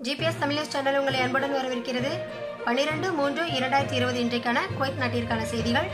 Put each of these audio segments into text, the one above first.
GPS Tamil news channel உங்களை அன்புடன் வரவேற்கிறது. 12/3/2020 இன்றைக்கான குவைத் நாட்டிற்கான செய்திகள்.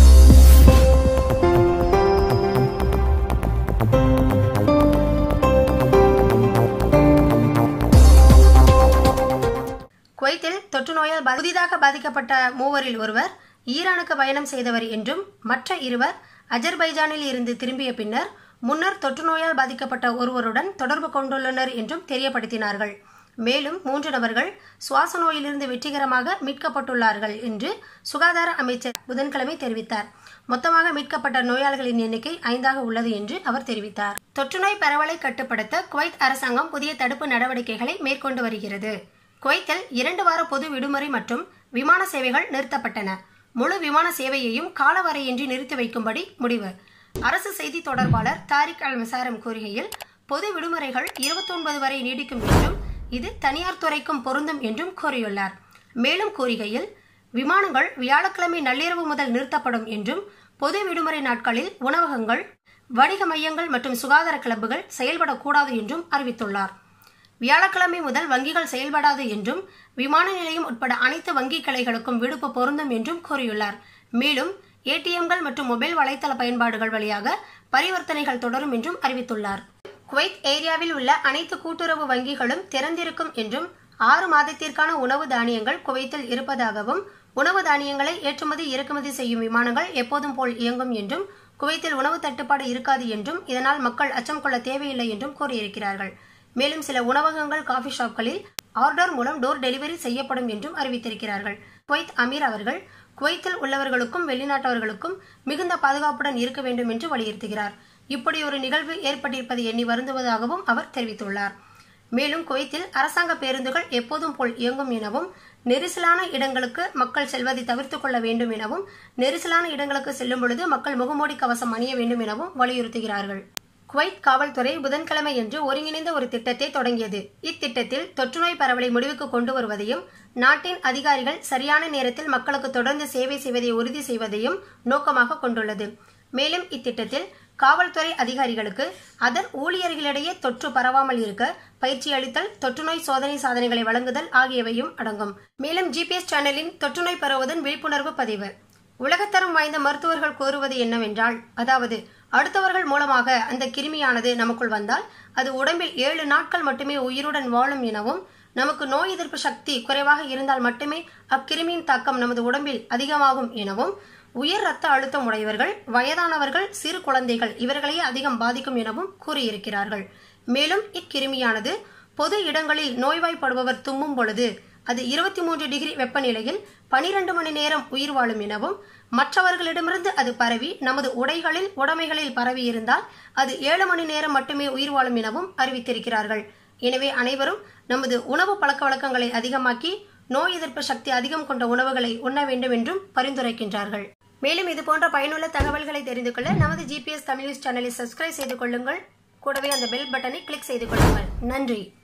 குவைத்தில் தொற்று நோயால் புதிதாக பாதிக்கப்பட்ட மூவரில் ஒருவர் ஈரானுக்கு பயணம் செய்தவர் என்றும் மற்ற இருவர் அஜர்பைஜானில் இருந்து திரும்பிய பின்னர் முன்னர் தொற்று நோயால் பாதிக்கப்பட்ட ஒருவருடன் தொடர்பு கொண்டுள்ளனர் என்றும் தெரியப்படுத்தினார்கள். மேலும் 3 நபர்கள் சுவாச நோயிலிருந்து வெற்றிகரமாக மீட்கப்பட்டுள்ளார்கள் என்று சுகாதார அமைச்சர் புதன்கிழமை தெரிவித்தார். மொத்தமாக மீட்கப்பட்ட நோயாளர்களின் எண்ணிக்கை 5 உள்ளது என்று அவர் தெரிவித்தார். தொற்றுநோய் பரவலை கட்டுப்படுத்த குவைத் அரசாங்கம் புதிய தடுப்பு நடவடிக்கைகளை மேற்கொண்டு வருகிறது. குவைத்தில் 2 வார பொது விடுமுறை மற்றும் விமான சேவைகள் நிறுத்தப்பட்டன. முழு விமான சேவையையும் காலவரையின்றி நிறுத்தி வைக்கும்படி முடிவு. அரசு செய்தி தொடர்பாளர் தாரிக் அல் மிசாரம் கூறுகையில், பொது விடுமுறைகள் 29 வரை நீடிக்கும் என்றும் இது தனியார் துறைக்கும் பொருந்தும் என்றும் கூறியுள்ளார். மேலும் கூறுகையில், விமானங்கள் வியாழக்கிழமை நள்ளிரவு முதல் நிறுத்தப்படும் என்றும் பொது விடுமுறை நாட்களில் உணவகங்கள், வணிக மையங்கள் மற்றும் சுகாதார கிளப்புகள் செயல்படக்கூடாது என்றும் அறிவித்துள்ளார். வியாழக்கிழமை முதல் வங்கிகள் செயல்படாது என்றும் விமான நிலையம் உட்பட அனைத்து வங்கி கிளைகளுக்கும் விடுப்பு பொருந்தும் என்றும் கூறியுள்ளார். மேலும் ஏடிஎம்கள் மற்றும் மொபைல் வலைத்தள பயன்பாடுகள் வழியாக பரிவர்த்தனைகள் தொடரும் என்றும் அறிவித்துள்ளார். குவைத் ஏரியாவில் உள்ள அனைத்து கூட்டுறவு வங்கிகளும் திறந்திருக்கும் என்றும் 6 மாதத்திற்கான உணவு தானியங்கள் குவைத்தில் இருப்பதாகவும் உணவு தானியங்களை ஏற்றுமதி இறக்குமதி செய்யும் விமானங்கள் எப்போதும் போல் இயங்கும் என்றும் குவைத்தில் உணவு தட்டுப்பாடு இருக்காது என்றும் இதனால் மக்கள் அச்சம் கொள்ள தேவையில்லை என்றும் கூறியிருக்கிறார்கள். மேலும் சில உணவகங்கள், காஃபி ஷாப்களில் ஆர்டர் மூலம் டோர் டெலிவரி செய்யப்படும் என்றும் அறிவித்திருக்கிறார்கள். குவைத் அமீர் அவர்கள் குவைத்தில் உள்ளவர்களுக்கும் வெளிநாட்டவர்களுக்கும் மிகுந்த பாதுகாப்புடன் இருக்க வேண்டும் என்று வலியுறுத்துகிறார். இப்படி ஒரு நிகழ்வு ஏற்பட்டிருப்பதை எண்ணி வருந்துவதாகவும் அவர் தெரிவித்துள்ளார். மேலும் குவைத்தில் அரசாங்க பேருந்துகள் எப்போதும் போல் இயங்கும் எனவும் நெரிசலான இடங்களுக்கு மக்கள் செல்வதை தவிர்த்துக் கொள்ள வேண்டும் எனவும் நெரிசலான இடங்களுக்கு செல்லும் பொழுது மக்கள் முகமூடி கவசம் அணிய வேண்டும் எனவும் வலியுறுத்துகிறார்கள். குவைத் காவல்துறை புதன்கிழமையன்று ஒருங்கிணைந்த ஒரு திட்டத்தை தொடங்கியது. இத்திட்டத்தில் தொற்றுநோய் பரவலை முடிவுக்கு கொண்டு வருவதையும் நாட்டின் அதிகாரிகள் சரியான நேரத்தில் மக்களுக்கு தொடர்ந்து சேவை செய்வதை உறுதி செய்வதையும் நோக்கமாக கொண்டுள்ளது. மேலும் இத்திட்டத்தில் காவல்துறை அதிகாரிகளுக்கு அதன் ஊழியர்களிடையே தொற்று பரவாமல் இருக்க பயிற்சி அளித்தல், தொற்றுநோய் சோதனை சாதனைகளை வழங்குதல் ஆகியவையும் அடங்கும். மேலும் ஜிபிஎஸ் சேனலின் தொற்றுநோய் பரவுவதன் விழிப்புணர்வு பதிவு. உலகத்தரம் வாய்ந்த மருத்துவர்கள் கூறுவது என்னவென்றால், அதாவது அடுத்தவர்கள் மூலமாக அந்த கிருமியானது நமக்குள் வந்தால் அது உடம்பில் 7 நாட்கள் மட்டுமே உயிருடன் வாழும் எனவும் நமக்கு நோய் எதிர்ப்பு சக்தி குறைவாக இருந்தால் மட்டுமே அக்கிருமியின் தாக்கம் நமது உடம்பில் அதிகமாகும் எனவும் உயர் இரத்த அழுத்தம் உடையவர்கள், வயதானவர்கள், சிறு குழந்தைகள் இவர்களையே அதிகம் பாதிக்கும் எனவும் கூறியிருக்கிறார்கள். மேலும் இக்கிருமியானது பொது இடங்களில் நோய்வாய்ப்படுபவர் தும்மும் பொழுது அது 23 டிகிரி வெப்பநிலையில் 12 மணி நேரம் உயிர் வாழும் எனவும் மற்றவர்களிடமிருந்து அது பரவி நமது உடைமைகளில் பரவி இருந்தால் அது 7 மணி நேரம் மட்டுமே உயிர் வாழும் எனவும் அறிவித்திருக்கிறார்கள். எனவே அனைவரும் நமது உணவு பழக்க வழக்கங்களை அதிகமாக்கி நோய் எதிர்ப்பு சக்தி அதிகம் கொண்ட உணவுகளை உண்ண வேண்டும் என்றும் பரிந்துரைக்கின்றார்கள். மேலும் இது போன்ற பயனுள்ள தகவல்களை தெரிந்து கொள்ள நமது ஜிபிஎஸ் தமிழ் நியூஸ் சேனலை சப்ஸ்கிரைப் செய்து கொள்ளுங்கள். கூடவே அந்த பெல் பட்டனை கிளிக் செய்து கொள்ளுங்கள். நன்றி.